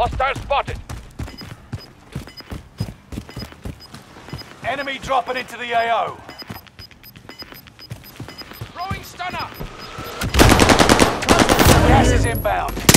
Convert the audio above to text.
Hostile spotted. Enemy dropping into the AO. Throwing stunner. Gas is inbound.